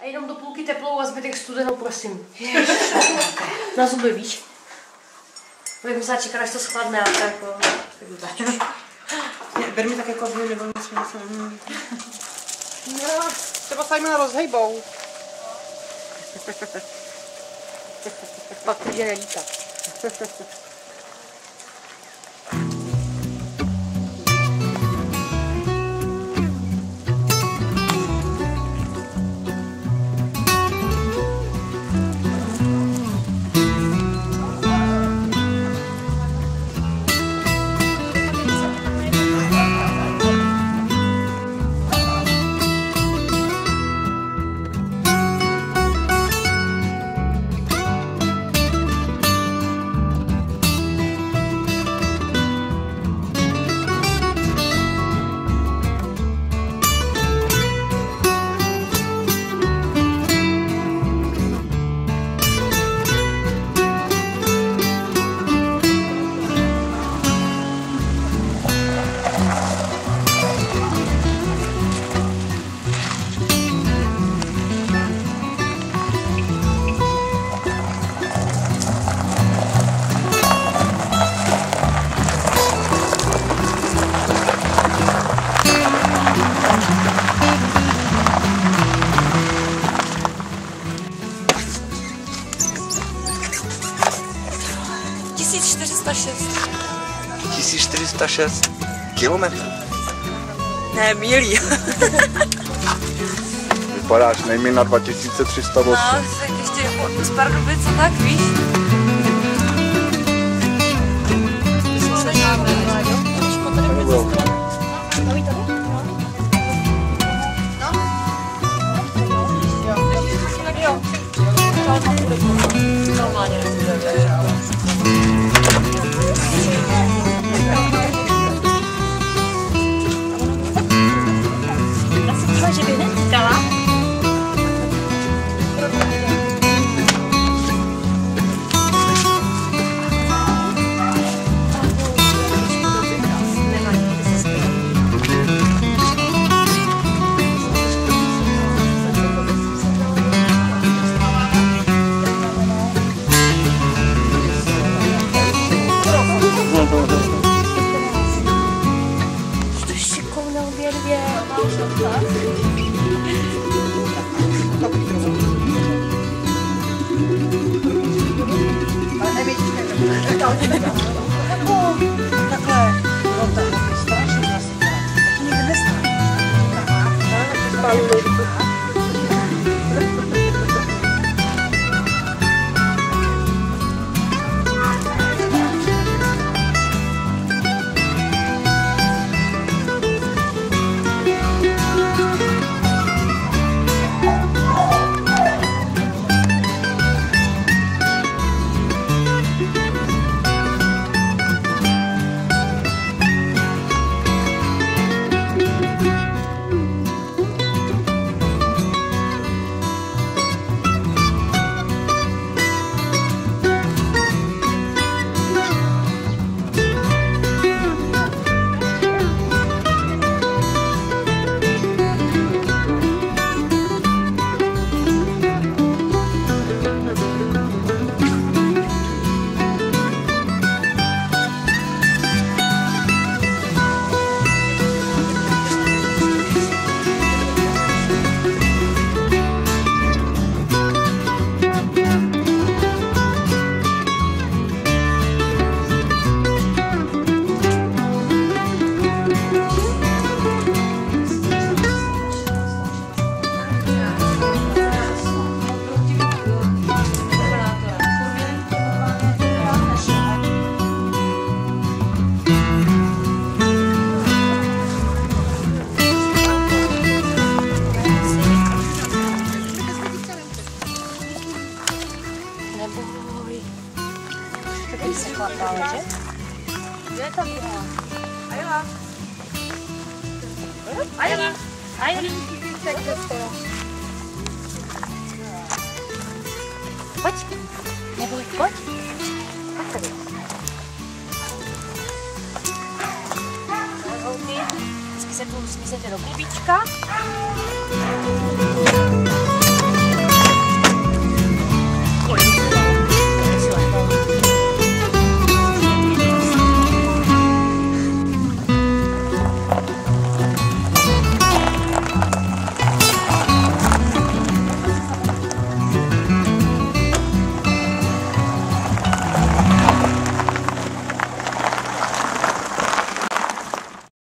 A jenom do půlky teplou a zbytek studenou, prosím. Na zuby, víš? Bych musela čekat, až to schladne, a tak jako... Ber mi tak jako vy, nebo něco. No, třeba Simona rozhejbou. Pak to jde nelítat. (1406) 1406 kilometrů. Ne, mílí. Vypadáš nejméně na 2308. No, tak ještě z Pardubic, co tak, víš? Že by neříkala. To je šikovná obě dvě. Takhle. No tak, strašně zasypá. To nikdy neznáš. Tady se chlapá ležet. Kde je tam Jela? Ajela. Ajela. Ajela. Pojď. Neboj, pojď. Pojď tady. Hezky se tu smísete do klubíčka.